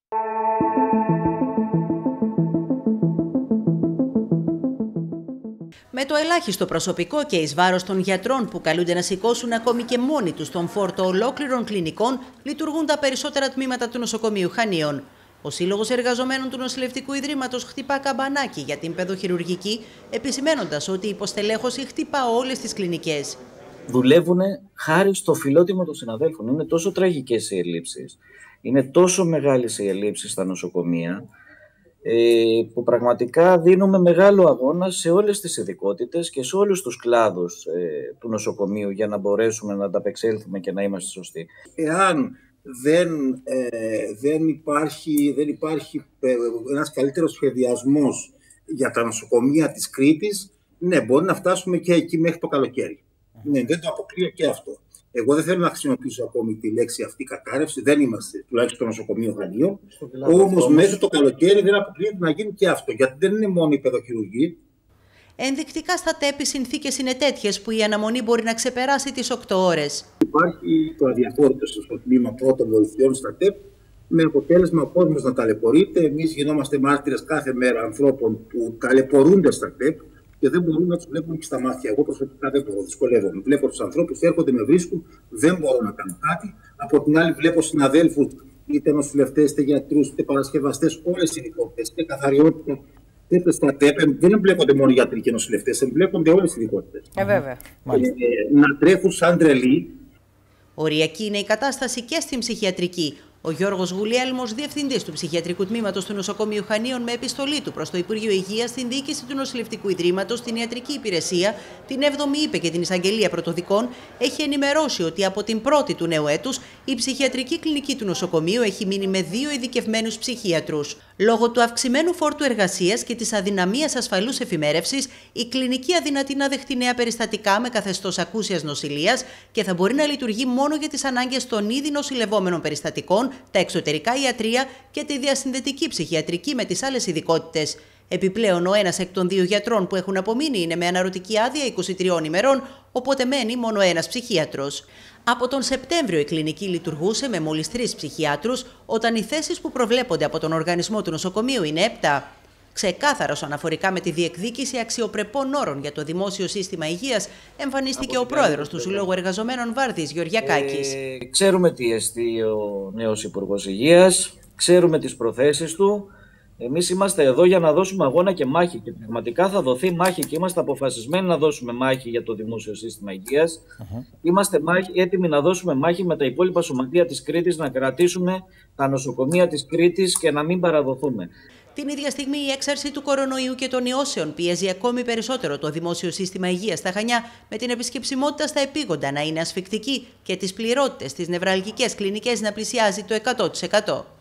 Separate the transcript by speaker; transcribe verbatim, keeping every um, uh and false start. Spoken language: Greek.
Speaker 1: Με το ελάχιστο προσωπικό και εις βάρος των γιατρών που καλούνται να σηκώσουν ακόμη και μόνοι τους τον φόρτο ολόκληρων κλινικών, λειτουργούν τα περισσότερα τμήματα του νοσοκομείου Χανίων. Ο Σύλλογος Εργαζομένων του Νοσηλευτικού Ιδρύματος χτυπά καμπανάκι για την παιδοχειρουργική, επισημαίνοντας ότι η υποστελέχωση χτυπά όλες τις κλινικές.
Speaker 2: Δουλεύουν χάρη στο φιλότιμο των συναδέλφων. Είναι τόσο τραγικές οι ελλείψεις, είναι τόσο μεγάλες οι ελλείψεις στα νοσοκομεία, που πραγματικά δίνουμε μεγάλο αγώνα σε όλες τις ειδικότητες και σε όλους τους κλάδους ε, του νοσοκομείου για να μπορέσουμε να ανταπεξέλθουμε και να είμαστε σωστοί.
Speaker 3: Εάν δεν, ε, δεν, υπάρχει, δεν υπάρχει ένας καλύτερος σχεδιασμός για τα νοσοκομεία της Κρήτης, ναι, μπορεί να φτάσουμε και εκεί μέχρι το καλοκαίρι. Mm. Ναι, δεν το αποκλείω και αυτό. Εγώ δεν θέλω να χρησιμοποιήσω ακόμη τη λέξη αυτή κατάρρευση, δεν είμαστε τουλάχιστον στο νοσοκομείο Χανίων. Όμως μέχρι το καλοκαίρι δεν αποκλείεται να γίνει και αυτό, γιατί δεν είναι μόνο η παιδοχειρουργή.
Speaker 1: Ενδεικτικά στα ΤΕΠ οι συνθήκες είναι τέτοιες που η αναμονή μπορεί να ξεπεράσει τις οκτώ ώρες.
Speaker 3: Υπάρχει το αδιαφόρητο στο τμήμα πρώτων βοηθειών στα ΤΕΠ, με αποτέλεσμα ο κόσμος να ταλαιπωρείται. Εμείς γινόμαστε μάρτυρες κάθε μέρα ανθρώπων που ταλαιπωρούνται στα ΤΕΠ και δεν μπορούμε να τους βλέπουμε και στα μάτια. Εγώ προσωπικά δεν μπορώ, δυσκολεύομαι. Βλέπω τους ανθρώπους, έρχονται, με βρίσκουν, δεν μπορώ να κάνω κάτι. Από την άλλη, βλέπω συναδέλφους, είτε νοσηλευτές, είτε γιατρούς, είτε παρασκευαστές, όλες οι ειδικότητες, είτε καθαριότητα, είτε στα ΤΕΠ. Δεν εμπλέκονται μόνο γιατροί και νοσηλευτές, εμπλέκονται όλες οι ειδικότητες.
Speaker 1: Ε, βέβαια.
Speaker 3: Ε, να τρέχουν σαν τρελοί.
Speaker 1: Οριακή είναι η κατάσταση και στην ψυχιατρική. Ο Γιώργος Γουλιέλμος, διευθυντής του ψυχιατρικού τμήματος του νοσοκομείου Χανίων, με επιστολή του προς το Υπουργείο Υγείας, στην διοίκηση του Νοσηλευτικού Ιδρύματος, την ιατρική υπηρεσία, την έβδομη είπε και την εισαγγελία πρωτοδικών, έχει ενημερώσει ότι από την πρώτη του νέου έτους η ψυχιατρική κλινική του νοσοκομείου έχει μείνει με δύο ειδικευμένους ψυχίατρους. Λόγω του αυξημένου φόρτου εργασίας και της αδυναμίας ασφαλούς εφημέρευσης, η κλινική αδυνατεί να δεχτεί νέα περιστατικά με καθεστώς ακούσιας νοσηλείας και θα μπορεί να λειτουργεί μόνο για τις ανάγκες των ήδη νοσηλευόμενων περιστατικών, τα εξωτερικά ιατρεία και τη διασυνδετική ψυχιατρική με τις άλλες ειδικότητες. Επιπλέον, ο ένας εκ των δύο γιατρών που έχουν απομείνει είναι με αναρωτική άδεια είκοσι τριών ημερών, οπότε μένει μόνο ένας ψυχίατρος. Από τον Σεπτέμβριο η κλινική λειτουργούσε με μόλις τρεις ψυχιάτρους, όταν οι θέσεις που προβλέπονται από τον οργανισμό του νοσοκομείου είναι επτά. Ξεκάθαρος αναφορικά με τη διεκδίκηση αξιοπρεπών όρων για το δημόσιο σύστημα υγείας, εμφανίστηκε ο πρόεδρος του Συλλόγου Εργαζομένων Βάρδης, Γεωργιακάκης.
Speaker 2: Ε, ξέρουμε τι εστί ο νέος Υπουργός Υγείας, ξέρουμε τις προθέσεις του. Εμείς είμαστε εδώ για να δώσουμε αγώνα και μάχη και πραγματικά θα δοθεί μάχη και είμαστε αποφασισμένοι να δώσουμε μάχη για το δημόσιο σύστημα υγείας. Uh-huh. Είμαστε μάχη, έτοιμοι να δώσουμε μάχη με τα υπόλοιπα σωματεία της Κρήτης, να κρατήσουμε τα νοσοκομεία της Κρήτης και να μην παραδοθούμε.
Speaker 1: Την ίδια στιγμή η έξαρση του κορονοϊού και των ιώσεων πιέζει ακόμη περισσότερο το δημόσιο σύστημα υγείας στα Χανιά, με την επισκεψιμότητα στα επίγοντα να είναι ασφικτική και τις πληρότητες στις νευραλγικές κλινικές να πλησιάζει το εκατό τοις εκατό.